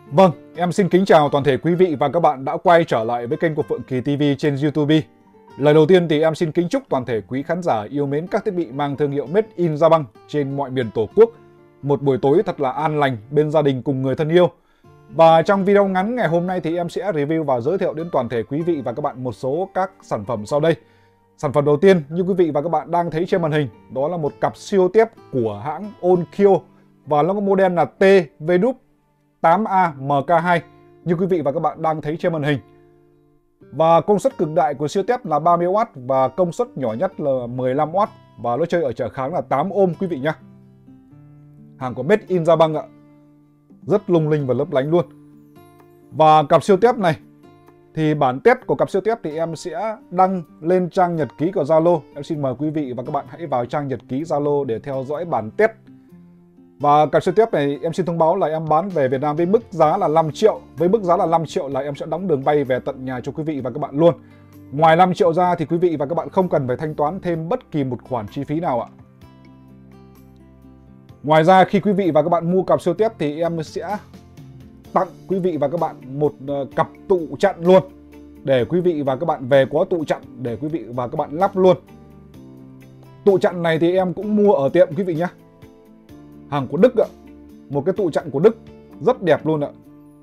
Vâng, em xin kính chào toàn thể quý vị và các bạn đã quay trở lại với kênh của Phượng Kỳ TV trên YouTube. Lời đầu tiên thì em xin kính chúc toàn thể quý khán giả yêu mến các thiết bị mang thương hiệu Made in Japan trên mọi miền Tổ quốc một buổi tối thật là an lành bên gia đình cùng người thân yêu. Và trong video ngắn ngày hôm nay thì em sẽ review và giới thiệu đến toàn thể quý vị và các bạn một số các sản phẩm sau đây. Sản phẩm đầu tiên như quý vị và các bạn đang thấy trên màn hình, đó là một cặp siêu tiếp của hãng Onkyo và nó có model là TVW8A MK2 như quý vị và các bạn đang thấy trên màn hình. Và công suất cực đại của siêu tiếp là 30W và công suất nhỏ nhất là 15W và nó chơi ở trở kháng là 8 ohm quý vị nhé. Hàng của Made in Japan ạ. Rất lung linh và lấp lánh luôn. Và cặp siêu tiếp này thì bản test của cặp siêu tiếp thì em sẽ đăng lên trang nhật ký của Zalo. Em xin mời quý vị và các bạn hãy vào trang nhật ký Zalo để theo dõi bản test. Và cặp siêu tiếp này em xin thông báo là em bán về Việt Nam với mức giá là 5 triệu. Với mức giá là 5 triệu là em sẽ đóng đường bay về tận nhà cho quý vị và các bạn luôn. Ngoài 5 triệu ra thì quý vị và các bạn không cần phải thanh toán thêm bất kỳ một khoản chi phí nào ạ. Ngoài ra khi quý vị và các bạn mua cặp siêu tiếp thì em sẽ tặng quý vị và các bạn một cặp tụ chặn luôn. Để quý vị và các bạn về có tụ chặn để quý vị và các bạn lắp luôn. Tụ chặn này thì em cũng mua ở tiệm quý vị nhé. Hàng của Đức ạ. Một cái tụ chặn của Đức rất đẹp luôn ạ.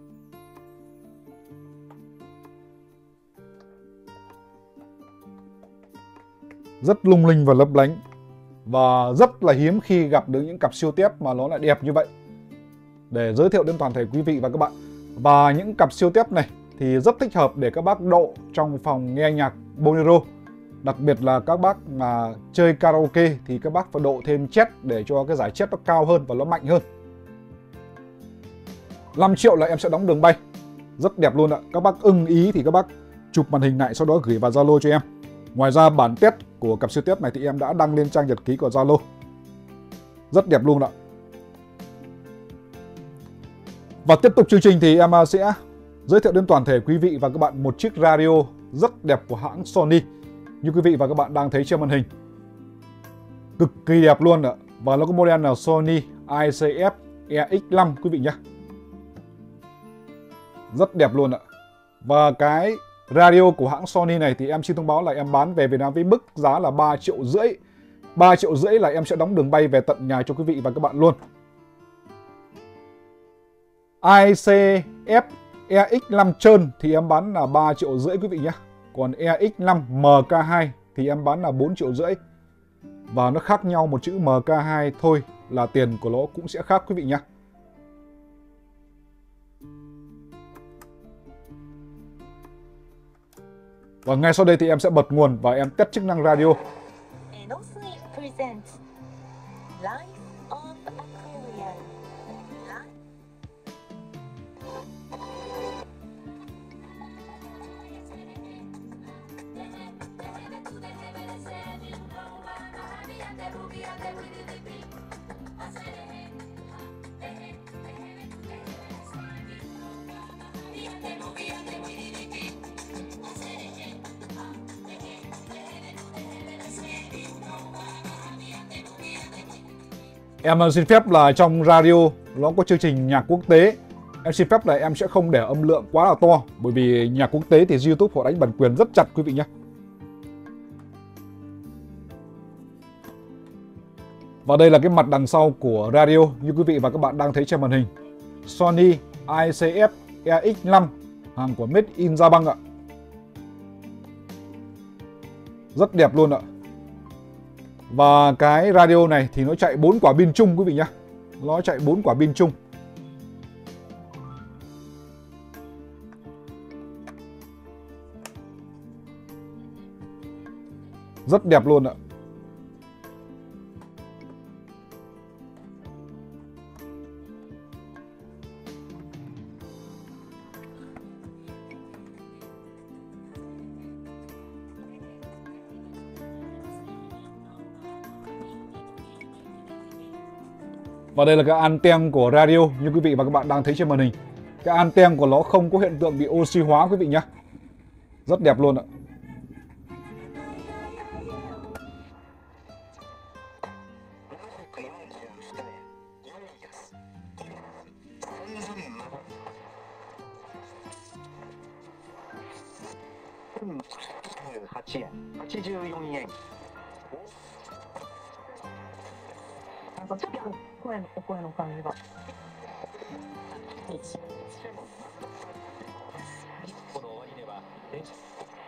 Rất lung linh và lấp lánh. Và rất là hiếm khi gặp được những cặp siêu tiếp mà nó lại đẹp như vậy. Để giới thiệu đến toàn thể quý vị và các bạn. Và những cặp siêu tiếp này thì rất thích hợp để các bác độ trong phòng nghe nhạc bolero. Đặc biệt là các bác mà chơi karaoke thì các bác phải độ thêm chét để cho cái giải chét nó cao hơn và nó mạnh hơn. 5 triệu là em sẽ đóng đường bay. Rất đẹp luôn ạ. Các bác ưng ý thì các bác chụp màn hình lại sau đó gửi vào Zalo cho em. Ngoài ra bản test của cặp siêu tiếp này thì em đã đăng lên trang nhật ký của Zalo. Rất đẹp luôn ạ. Và tiếp tục chương trình thì em sẽ giới thiệu đến toàn thể quý vị và các bạn một chiếc radio rất đẹp của hãng Sony. Như quý vị và các bạn đang thấy trên màn hình. Cực kỳ đẹp luôn ạ. Và nó có model là Sony ICF EX5 quý vị nhé. Rất đẹp luôn ạ. Và cái radio của hãng Sony này thì em xin thông báo là em bán về Việt Nam với mức giá là 3,5 triệu. 3,5 triệu là em sẽ đóng đường bay về tận nhà cho quý vị và các bạn luôn. ICF EX5 trơn thì em bán là 3,5 triệu quý vị nhé. Còn EX5 MK2 thì em bán là 4,5 triệu. Và nó khác nhau một chữ MK2 thôi là tiền của nó cũng sẽ khác quý vị nhé. Và ngay sau đây thì em sẽ bật nguồn và em test chức năng radio. Em xin phép là trong radio nó có chương trình nhạc quốc tế. Em xin phép là em sẽ không để âm lượng quá là to. Bởi vì nhạc quốc tế thì YouTube họ đánh bản quyền rất chặt quý vị nhé. Và đây là cái mặt đằng sau của radio như quý vị và các bạn đang thấy trên màn hình. Sony ICF EX5, hàng của Made in Japan ạ. Rất đẹp luôn ạ. Và cái radio này thì nó chạy 4 quả pin chung quý vị nhé. Nó chạy 4 quả pin chung. Rất đẹp luôn ạ. Và đây là cái anten của radio như quý vị và các bạn đang thấy trên màn hình. Cái anten của nó không có hiện tượng bị oxy hóa quý vị nhé. Rất đẹp luôn ạ. 8円、84円。 なんかちょっとお声の感じが。 この終値は電車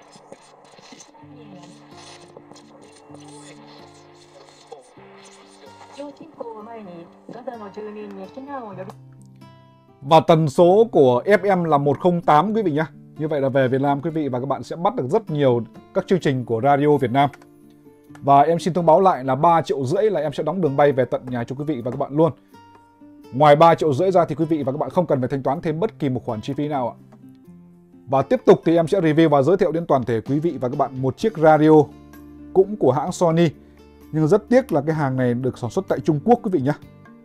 要侵攻を前にガザの住民に避難を呼び Và tần số của FM là 108 quý vị nhé. Như vậy là về Việt Nam quý vị và các bạn sẽ bắt được rất nhiều các chương trình của Radio Việt Nam. Và em xin thông báo lại là 3,5 triệu là em sẽ đóng đường bay về tận nhà cho quý vị và các bạn luôn. Ngoài 3,5 triệu ra thì quý vị và các bạn không cần phải thanh toán thêm bất kỳ một khoản chi phí nào ạ. Và tiếp tục thì em sẽ review và giới thiệu đến toàn thể quý vị và các bạn một chiếc radio cũng của hãng Sony. Nhưng rất tiếc là cái hàng này được sản xuất tại Trung Quốc quý vị nhé.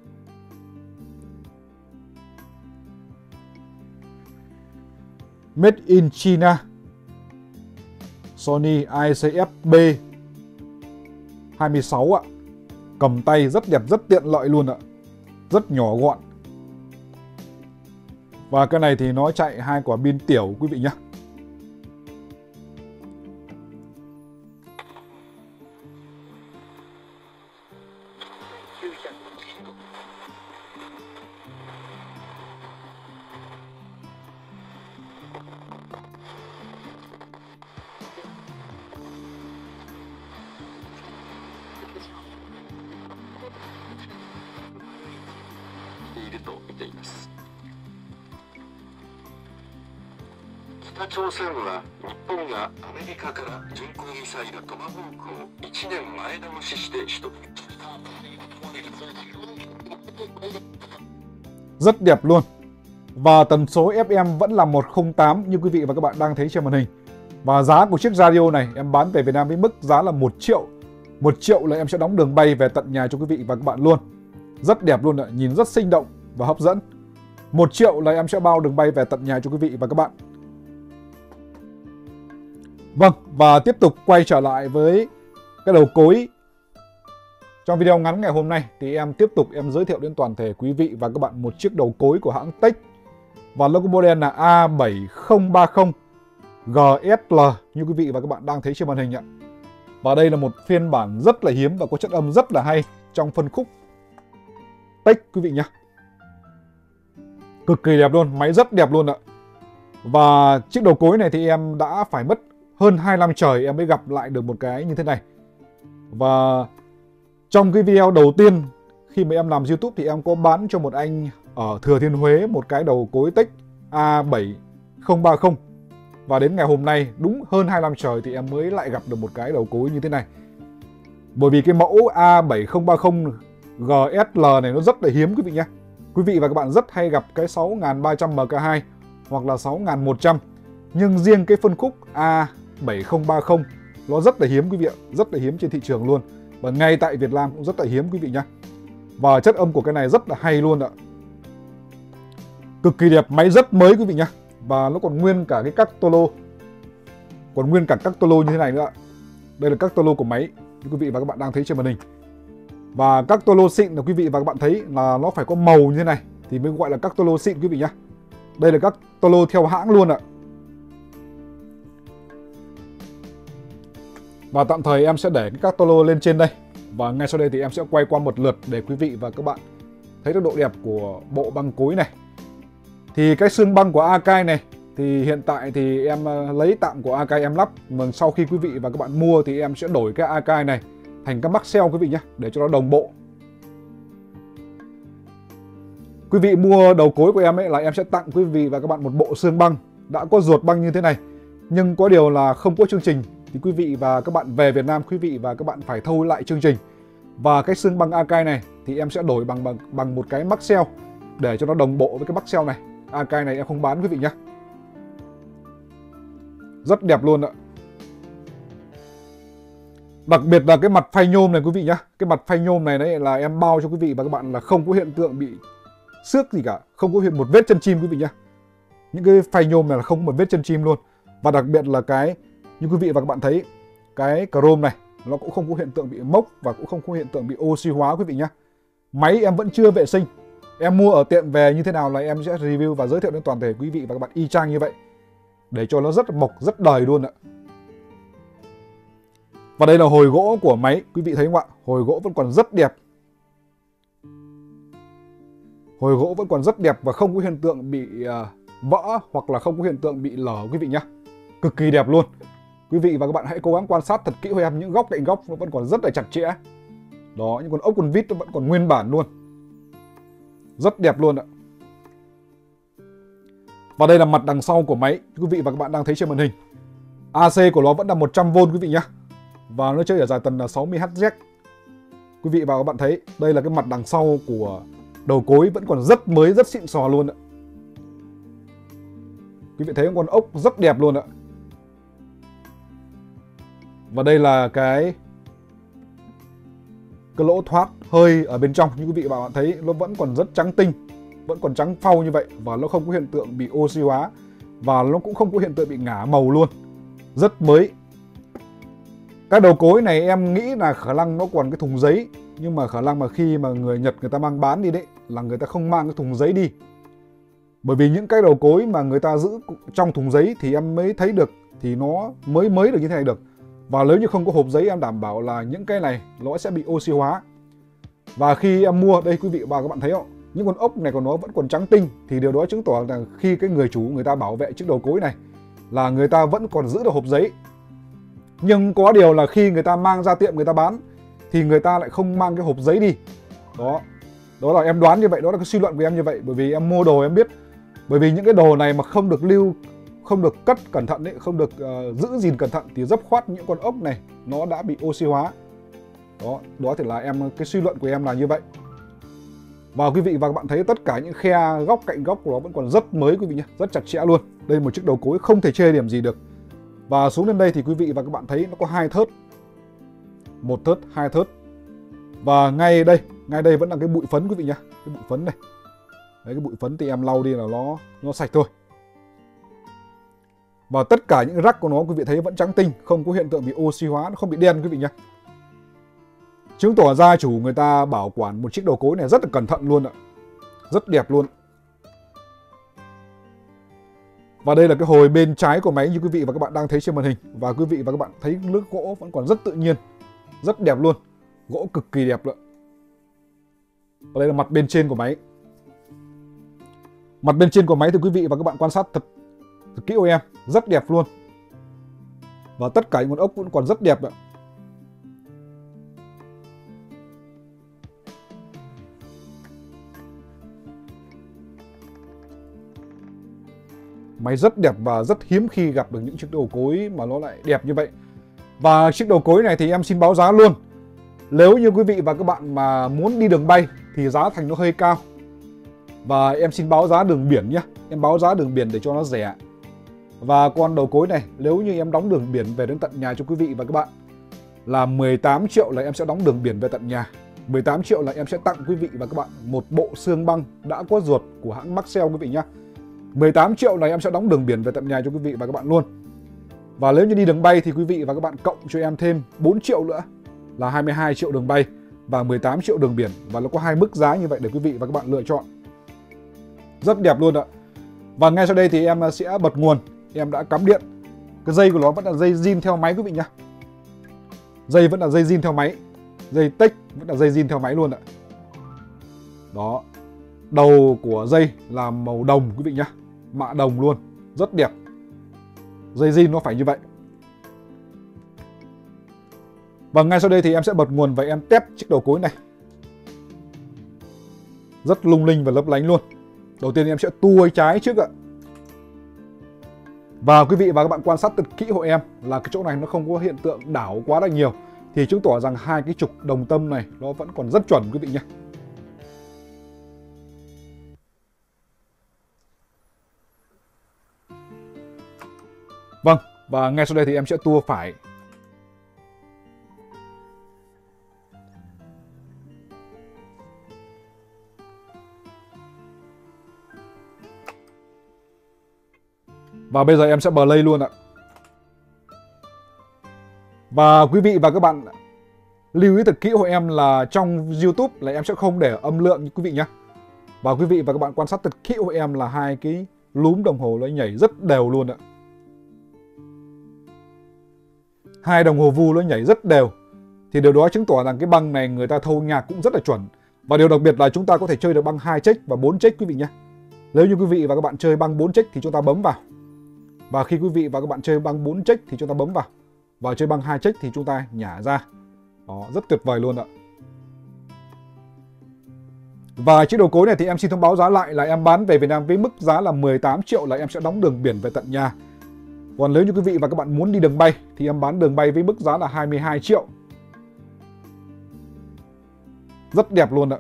Made in China, Sony ICF-B 26 ạ. Cầm tay rất đẹp, rất tiện lợi luôn ạ. Rất nhỏ gọn. Và cái này thì nó chạy 2 quả pin tiểu quý vị nhé. Bắc Triều Tiênは日本がアメリカから巡航ミサイルトマホークを1年前倒しして取得。 Rất đẹp luôn. Và tần số FM vẫn là 108 như quý vị và các bạn đang thấy trên màn hình. Và giá của chiếc radio này em bán về Việt Nam với mức giá là 1 triệu. 1 triệu là em sẽ đóng đường bay về tận nhà cho quý vị và các bạn luôn. Rất đẹp luôn ạ, nhìn rất sinh động và hấp dẫn. 1 triệu là em sẽ bao đường bay về tận nhà cho quý vị và các bạn. Vâng, và tiếp tục quay trở lại với cái đầu cối. Trong video ngắn ngày hôm nay thì em tiếp tục giới thiệu đến toàn thể quý vị và các bạn một chiếc đầu cối của hãng Tech. Và logo model là A7030 GSL như quý vị và các bạn đang thấy trên màn hình ạ. Và đây là một phiên bản rất là hiếm và có chất âm rất là hay trong phân khúc Tech quý vị nhé. Cực kỳ đẹp luôn, máy rất đẹp luôn ạ. Và chiếc đầu cối này thì em đã phải mất hơn 2 năm trời em mới gặp lại được một cái như thế này. Và trong cái video đầu tiên khi mà em làm YouTube thì em có bán cho một anh ở Thừa Thiên Huế một cái đầu cối Tech A7030. Và đến ngày hôm nay đúng hơn 2 năm trời thì em mới lại gặp được một cái đầu cối như thế này. Bởi vì cái mẫu A7030 GSL này nó rất là hiếm quý vị nhé. Quý vị và các bạn rất hay gặp cái 6300 MK2 hoặc là 6100. Nhưng riêng cái phân khúc A7030 nó rất là hiếm quý vị ạ, rất là hiếm trên thị trường luôn. Và ngay tại Việt Nam cũng rất là hiếm quý vị nhé. Và chất âm của cái này rất là hay luôn ạ. Cực kỳ đẹp, máy rất mới quý vị nhé. Và nó còn nguyên cả cái các tolo. Còn nguyên cả các tolo như thế này nữa. Đây là các tolo của máy như quý vị và các bạn đang thấy trên màn hình. Và các tolo xịn là quý vị và các bạn thấy là nó phải có màu như thế này thì mới gọi là các tolo xịn quý vị nhé. Đây là các tolo theo hãng luôn ạ. Và tạm thời em sẽ để các tolo lên trên đây. Và ngay sau đây thì em sẽ quay qua một lượt để quý vị và các bạn thấy được độ đẹp của bộ băng cối này. Thì cái xương băng của Akai này thì hiện tại thì em lấy tạm của Akai em lắp. Mà sau khi quý vị và các bạn mua thì em sẽ đổi cái Akai này thành các Maxell quý vị nhé, để cho nó đồng bộ. Quý vị mua đầu cối của em ấy là em sẽ tặng quý vị và các bạn một bộ xương băng đã có ruột băng như thế này. Nhưng có điều là không có chương trình thì quý vị và các bạn về Việt Nam quý vị và các bạn phải thâu lại chương trình. Và cái xương băng Akai này thì em sẽ đổi bằng một cái Maxell để cho nó đồng bộ với cái Maxell này. Akai này em không bán quý vị nhé. Rất đẹp luôn ạ. Đặc biệt là cái mặt phay nhôm này quý vị nhé. Cái mặt phay nhôm này đấy là em bao cho quý vị và các bạn là không có hiện tượng bị xước gì cả, không có hiện một vết chân chim quý vị nhé. Những cái phay nhôm này là không có một vết chân chim luôn. Và đặc biệt là cái như quý vị và các bạn thấy cái chrome này nó cũng không có hiện tượng bị mốc và cũng không có hiện tượng bị oxy hóa quý vị nhé. Máy em vẫn chưa vệ sinh. Em mua ở tiệm về như thế nào là em sẽ review và giới thiệu đến toàn thể quý vị và các bạn y chang như vậy. Để cho nó rất mộc, rất đời luôn ạ. Và đây là hồi gỗ của máy, quý vị thấy không ạ? Hồi gỗ vẫn còn rất đẹp. Hồi gỗ vẫn còn rất đẹp và không có hiện tượng bị vỡ hoặc là không có hiện tượng bị lở quý vị nhé. Cực kỳ đẹp luôn. Quý vị và các bạn hãy cố gắng quan sát thật kỹ với em, những góc cạnh góc nó vẫn còn rất là chặt chẽ. Đó, những con ốc con vít nó vẫn còn nguyên bản luôn. Rất đẹp luôn ạ. Và đây là mặt đằng sau của máy, quý vị và các bạn đang thấy trên màn hình. AC của nó vẫn là 100V quý vị nhé. Và nó chơi ở dài tần là 60Hz. Quý vị và các bạn thấy đây là cái mặt đằng sau của đầu cối vẫn còn rất mới, rất xịn sò luôn ạ. Quý vị thấy con ốc rất đẹp luôn ạ. Và đây là cái lỗ thoát hơi ở bên trong, như quý vị và các bạn thấy nó vẫn còn rất trắng tinh, vẫn còn trắng phau như vậy và nó không có hiện tượng bị oxy hóa và nó cũng không có hiện tượng bị ngả màu luôn. Rất mới. Cái đầu cối này em nghĩ là khả năng nó còn cái thùng giấy, nhưng mà khả năng mà khi mà người Nhật người ta mang bán đi đấy là người ta không mang cái thùng giấy đi. Bởi vì những cái đầu cối mà người ta giữ trong thùng giấy thì em mới thấy được, thì nó mới được như thế này được. Và nếu như không có hộp giấy em đảm bảo là những cái này nó sẽ bị oxy hóa. Và khi em mua, đây quý vị và các bạn thấy không, những con ốc này của nó vẫn còn trắng tinh, thì điều đó chứng tỏ rằng khi cái người chủ người ta bảo vệ chiếc đầu cối này là người ta vẫn còn giữ được hộp giấy. Nhưng có điều là khi người ta mang ra tiệm người ta bán thì người ta lại không mang cái hộp giấy đi. Đó là em đoán như vậy, đó là cái suy luận của em như vậy. Bởi vì em mua đồ em biết. Bởi vì những cái đồ này mà không được lưu, không được cất cẩn thận đấy, không được giữ gìn cẩn thận thì dấp khoát những con ốc này nó đã bị oxy hóa. Đó thì là cái suy luận của em là như vậy. Và quý vị và các bạn thấy tất cả những khe góc cạnh góc của nó vẫn còn rất mới quý vị nhé, rất chặt chẽ luôn. Đây là một chiếc đầu cối không thể chê điểm gì được. Và xuống đến đây thì quý vị và các bạn thấy nó có 2 thớt. 1 thớt, 2 thớt. Và ngay đây vẫn là cái bụi phấn quý vị nhé, cái bụi phấn này. Đấy, cái bụi phấn thì em lau đi là nó sạch thôi. Và tất cả những rắc của nó quý vị thấy vẫn trắng tinh, không có hiện tượng bị oxy hóa, nó không bị đen quý vị nhé. Chứng tỏ gia chủ người ta bảo quản một chiếc đầu cối này rất là cẩn thận luôn ạ. Rất đẹp luôn. Và đây là cái hồi bên trái của máy như quý vị và các bạn đang thấy trên màn hình. Và quý vị và các bạn thấy nước gỗ vẫn còn rất tự nhiên, rất đẹp luôn. Gỗ cực kỳ đẹp luôn. Và đây là mặt bên trên của máy. Mặt bên trên của máy thì quý vị và các bạn quan sát thật kỹ của em, rất đẹp luôn. Và tất cả những con ốc vẫn còn rất đẹp ạ. Máy rất đẹp và rất hiếm khi gặp được những chiếc đầu cối mà nó lại đẹp như vậy. Và chiếc đầu cối này thì em xin báo giá luôn. Nếu như quý vị và các bạn mà muốn đi đường bay thì giá thành nó hơi cao. Và em xin báo giá đường biển nhé. Em báo giá đường biển để cho nó rẻ. Và con đầu cối này nếu như em đóng đường biển về đến tận nhà cho quý vị và các bạn là 18 triệu là em sẽ đóng đường biển về tận nhà. 18 triệu là em sẽ tặng quý vị và các bạn một bộ xương băng đã có ruột của hãng Maxell quý vị nhé. 18 triệu này em sẽ đóng đường biển về tận nhà cho quý vị và các bạn luôn. Và nếu như đi đường bay thì quý vị và các bạn cộng cho em thêm 4 triệu nữa là 22 triệu đường bay và 18 triệu đường biển. Và nó có 2 mức giá như vậy để quý vị và các bạn lựa chọn. Rất đẹp luôn ạ. Và ngay sau đây thì em sẽ bật nguồn. Em đã cắm điện. Cái dây của nó vẫn là dây zin theo máy quý vị nhé. Dây vẫn là dây zin theo máy. Dây tech vẫn là dây zin theo máy luôn ạ. Đó. Đầu của dây là màu đồng quý vị nhé. Mạ đồng luôn. Rất đẹp. Dây zin nó phải như vậy. Và ngay sau đây thì em sẽ bật nguồn và em test chiếc đầu cối này. Rất lung linh và lấp lánh luôn. Đầu tiên em sẽ tua trái trước ạ. Và quý vị và các bạn quan sát thật kỹ hộ em là cái chỗ này nó không có hiện tượng đảo quá là nhiều. Thì chứng tỏ rằng hai cái trục đồng tâm này nó vẫn còn rất chuẩn quý vị nhé. Vâng, và ngay sau đây thì em sẽ tua phải. Và bây giờ em sẽ play luôn ạ. Và quý vị và các bạn lưu ý thật kỹ hộ em là trong YouTube là em sẽ không để âm lượng như quý vị nhé. Và quý vị và các bạn quan sát thật kỹ hộ em là hai cái núm đồng hồ nó nhảy rất đều luôn ạ. 2 đồng hồ vu nó nhảy rất đều. Thì điều đó chứng tỏ rằng cái băng này người ta thâu nhạc cũng rất là chuẩn. Và điều đặc biệt là chúng ta có thể chơi được băng 2 check và 4 check quý vị nhé. Nếu như quý vị và các bạn chơi băng 4 check thì chúng ta bấm vào. Và khi quý vị và các bạn chơi băng 4 check thì chúng ta bấm vào. Và chơi băng 2 check thì chúng ta nhả ra. Đó, rất tuyệt vời luôn ạ. Và chiếc đầu cối này thì em xin thông báo giá lại là em bán về Việt Nam với mức giá là 18 triệu là em sẽ đóng đường biển về tận nhà. Còn nếu như quý vị và các bạn muốn đi đường bay thì em bán đường bay với mức giá là 22 triệu. Rất đẹp luôn ạ.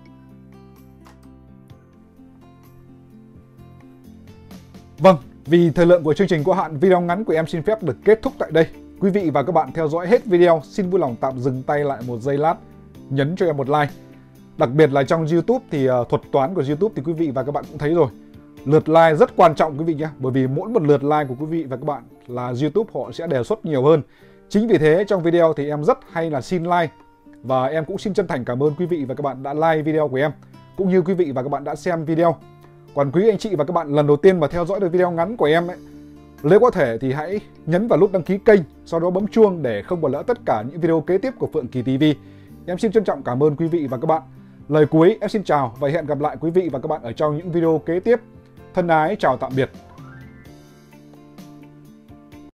Vâng, vì thời lượng của chương trình có hạn, video ngắn của em xin phép được kết thúc tại đây. Quý vị và các bạn theo dõi hết video, xin vui lòng tạm dừng tay lại một giây lát, nhấn cho em một like. Đặc biệt là trong YouTube thì thuật toán của YouTube thì quý vị và các bạn cũng thấy rồi. Lượt like rất quan trọng quý vị nhé, bởi vì mỗi một lượt like của quý vị và các bạn là YouTube họ sẽ đề xuất nhiều hơn. Chính vì thế trong video thì em rất hay là xin like. Và em cũng xin chân thành cảm ơn quý vị và các bạn đã like video của em, cũng như quý vị và các bạn đã xem video. Còn quý anh chị và các bạn lần đầu tiên mà theo dõi được video ngắn của em ấy, nếu có thể thì hãy nhấn vào nút đăng ký kênh, sau đó bấm chuông để không bỏ lỡ tất cả những video kế tiếp của Phượng Kỳ TV. Em xin trân trọng cảm ơn quý vị và các bạn. Lời cuối em xin chào và hẹn gặp lại quý vị và các bạn ở trong những video kế tiếp. Thân ái chào tạm biệt.